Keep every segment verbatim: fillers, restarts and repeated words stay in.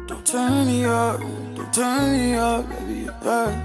Don't turn me up, don't turn me up, baby, yeah.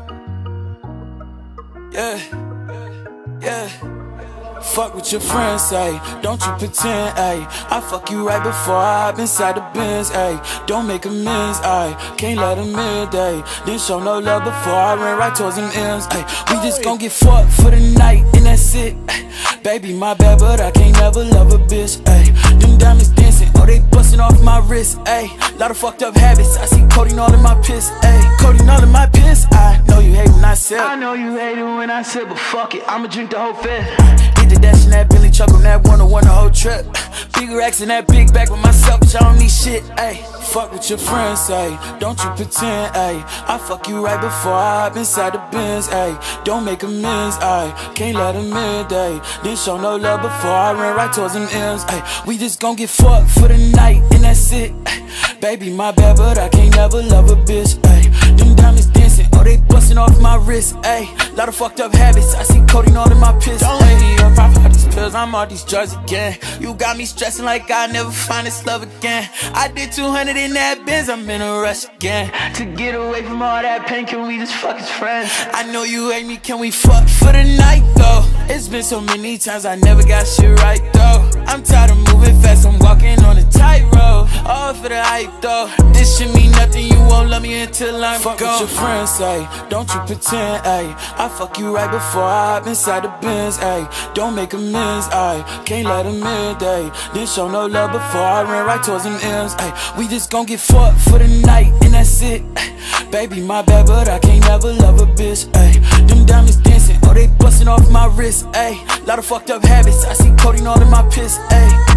Yeah, yeah. Fuck what your friends say, don't you pretend, ayy. I fuck you right before I hop inside the Benz, ayy. Don't make amends, ayy. Can't let them in, ayy. Didn't show no love before I ran right towards them M's, ayy. We just gon' get fucked for the night, and that's it, ay. Baby, my bad, but I can't never love a bitch, ayy. Them diamonds dancing, oh, they busting off my wrist, ayy. Lot of fucked up habits, I see codeine all in my piss, ayy. Codeine all in my piss, I know you hate when I sip. I know you hate it when I sip, but fuck it, I'ma drink the whole fifth. The dash in that Billy truck on that one on one the whole trip. Big racks in that big bag with myself, bitch, I don't need shit, ayy. Fuck what your friends say, don't you pretend, ayy. I fuck you right before I hop inside the Benz, ayy. Don't make amends, ayy. Can't let them in, ayy. Didn't show no love before I ran right towards them M's, ayy. We just gon' get fucked for the night, and that's it, ay. Baby, my bad, but I can't never love a bitch, ayy. Them diamonds dancing, oh, they busting off my wrist, ayy. Lot of fucked up habits, I see codeine all in my piss. Don't let me up, I pop these pills, I'm all these drugs again. You got me stressing like I'll never find this love again. I did two hundred in that Benz, I'm in a rush again. To get away from all that pain, can we just fuck as friends? I know you hate me, can we fuck for the night though? It's been so many times I never got shit right though. I'm tired of moving fast, I'm walking on a tightrope. All for the hype though. This shit mean nothing, you won't love me until I'm fuck gone. What your friends say, don't you pretend, ayy. I fuck you right before I hop inside the Benz, ayy. Don't make amends, ayy. Can't let them in, ayy. Didn't show no love before I ran right towards them M's, ayy. We just gon' get fucked for the night, and that's it, ay. Baby, my bad, but I can't never love a bitch, ayy. Them diamonds dancing, oh, they busting off my wrist, ayy. Lot of fucked up habits, I see codeine all in my piss, ayy.